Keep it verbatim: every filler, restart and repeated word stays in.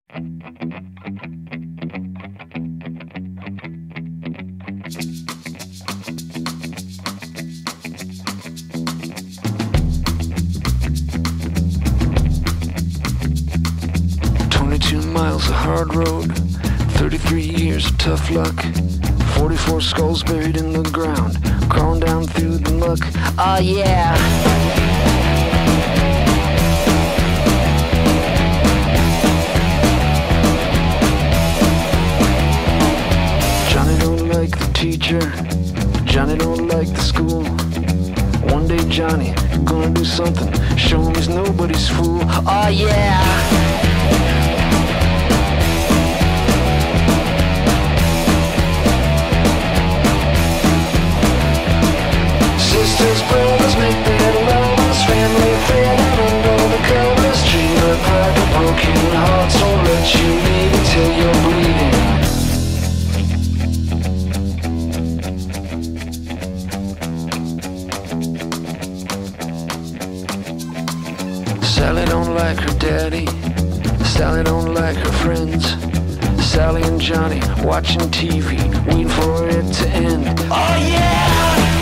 twenty-two miles of hard road, thirty-three years of tough luck, forty-four skulls buried in the ground, crawling down through the muck. Oh yeah. Johnny don't like the teacher, Johnny don't like the school. One day Johnny gonna do something, show him he's nobody's fool. Oh yeah. Sisters, brothers, make better lovers, family failing under the covers. Dream of pride, the broken hearts won't let you leave until you're bleeding. Sally don't like her daddy, Sally don't like her friends. Sally and Johnny watching T V, waiting for it to end. Oh yeah!